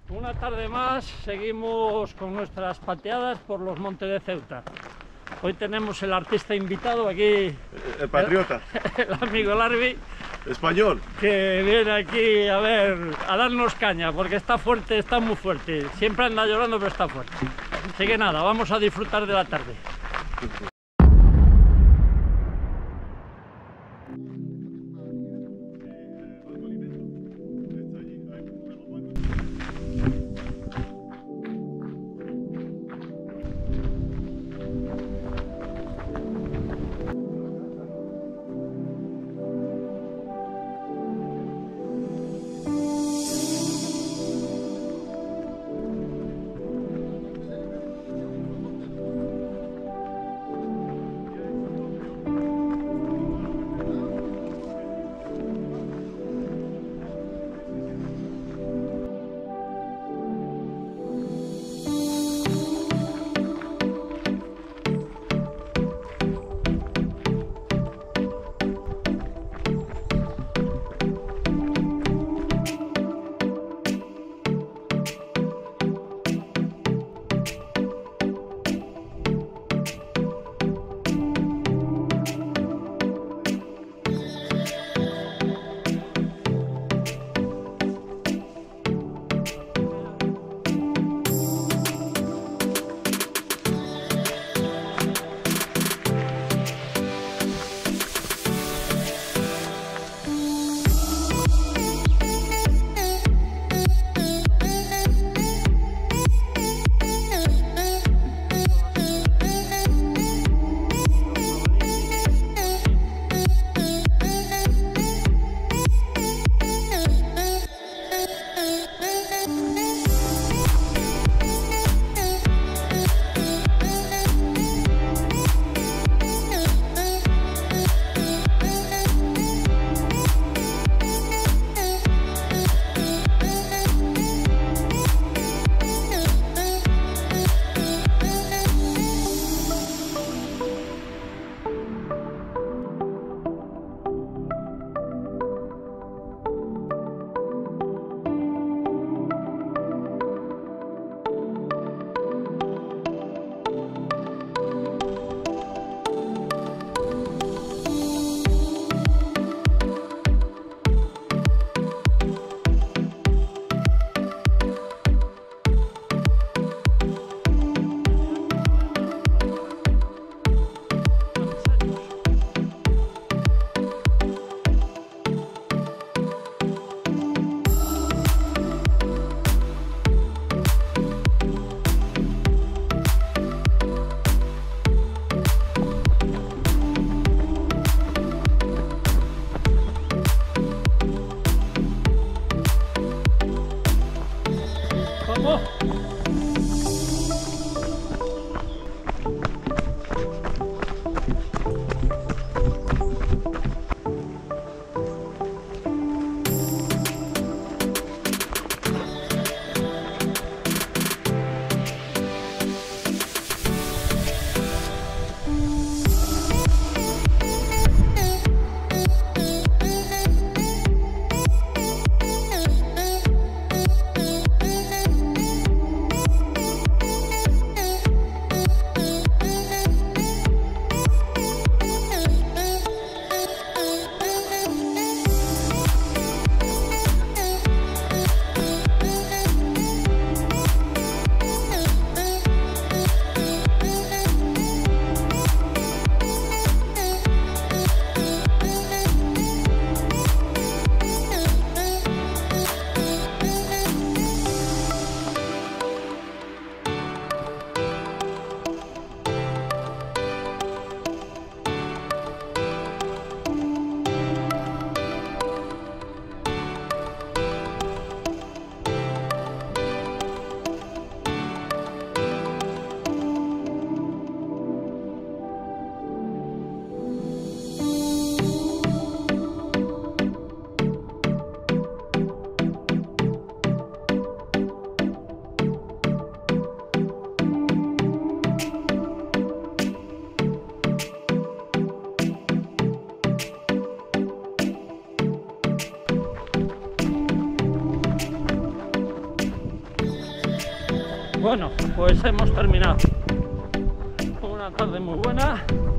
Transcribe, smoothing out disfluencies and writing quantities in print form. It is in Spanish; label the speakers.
Speaker 1: Una tarde más seguimos con nuestras pateadas por los montes de Ceuta. Hoy tenemos el artista invitado aquí,
Speaker 2: el patriota,
Speaker 1: el amigo Larvi,
Speaker 2: español,
Speaker 1: que viene aquí a ver, a darnos caña, porque está fuerte, está muy fuerte. Siempre anda llorando, pero está fuerte. Así que nada, vamos a disfrutar de la tarde. Bueno, pues hemos terminado. Una tarde muy buena.